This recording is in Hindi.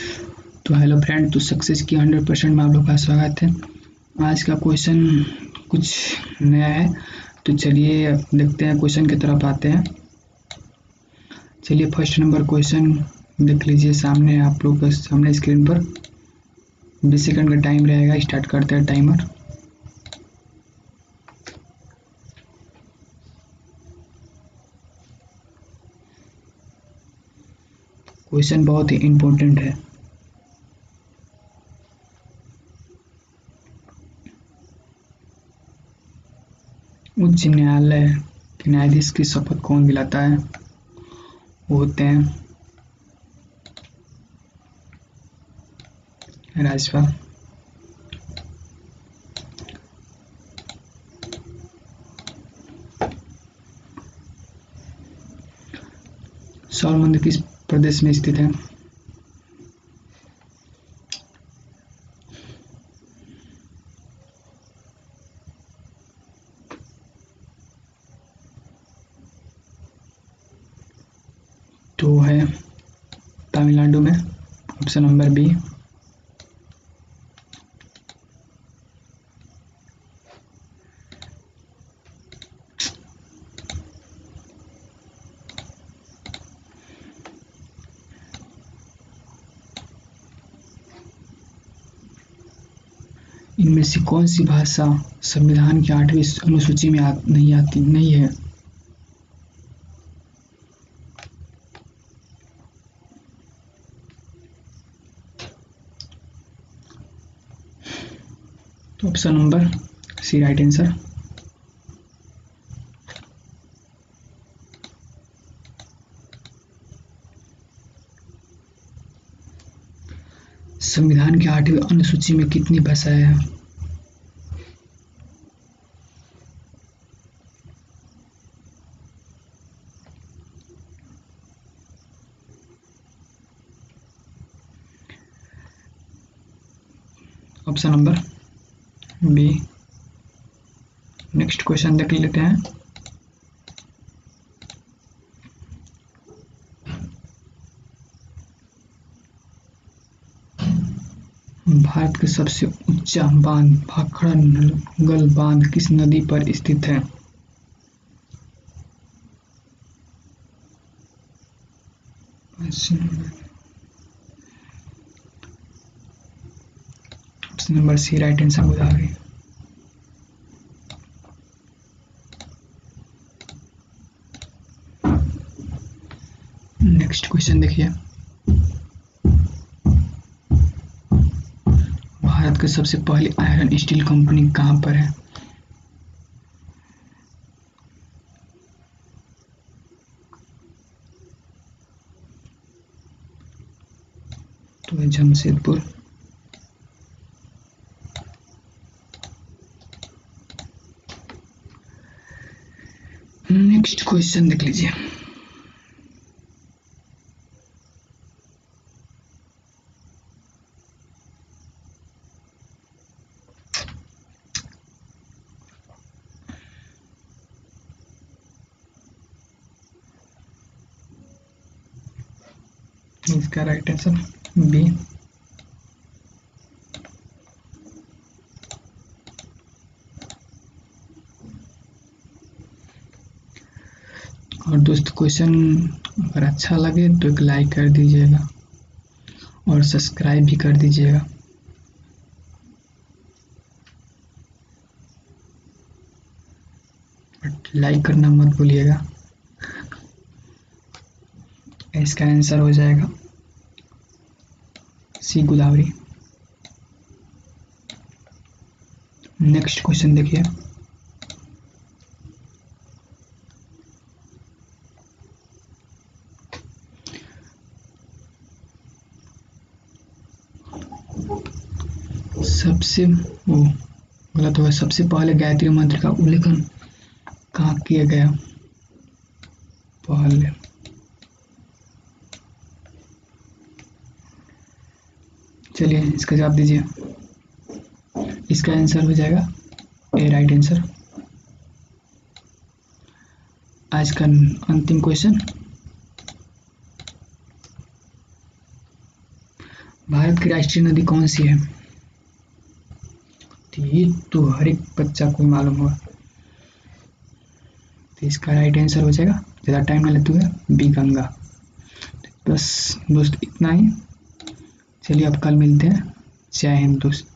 तो हेलो फ्रेंड, तो सक्सेस की 100% में आप लोग का स्वागत है। आज का क्वेश्चन कुछ नया है, तो चलिए देखते हैं, क्वेश्चन की तरफ आते हैं। चलिए फर्स्ट नंबर क्वेश्चन देख लीजिए सामने, आप लोग के सामने स्क्रीन पर 20 सेकंड का टाइम रहेगा। स्टार्ट करते हैं टाइमर। क्वेश्चन बहुत ही इम्पोर्टेंट है। उच्च न्यायालय के न्यायाधीश की शपथ कौन दिलाता है? वो होते हैं राज्यपाल। सौर मंदिर किस प्रदेश में स्थित है? तो है तमिलनाडु में। Option number B. इनमें से कौन सी भाषा संविधान की 8वीं अनुसूची में नहीं है? तो option number C right answer. संविधान की 8वीं अनुसूची में कितनी भाषाएं हैं? Option number B. Next question देख लेते हैं। भारत के सबसे ऊंचा बांध भाखड़ा नंगल बांध किस नदी पर स्थित है? Option number C right answer Godavari. Next question देखिए। भारत की सबसे पहली आयरन स्टील कंपनी कहां पर है? तो जमशेदपुर। नेक्स्ट क्वेश्चन देख लीजिए। इसका राइट आंसर बी। और दोस्त क्वेश्चन अगर अच्छा लगे तो एक लाइक कर दीजिएगा और सब्सक्राइब भी कर दीजिएगा। लाइक करना मत भूलिएगा। इसका आंसर हो जाएगा सी गोदावरी। नेक्स्ट क्वेश्चन देखिए। गलत होगा। सबसे पहले गायत्री मंत्र का उल्लेखन कहाँ किया गया? पहले चलिए इसका जवाब दीजिए। इसका आंसर हो जाएगा ए राइट आंसर। आज का अंतिम क्वेश्चन। भारत की राष्ट्रीय नदी कौन सी है? तो ये तो हर एक बच्चा को मालूम होगा। तो इसका राइट आंसर हो जाएगा, ज़्यादा टाइम ना लेते हुए, बी गंगा। बस दोस्त इतना ही, चलिए अब कल मिलते हैं। जय हिंद दोस्त।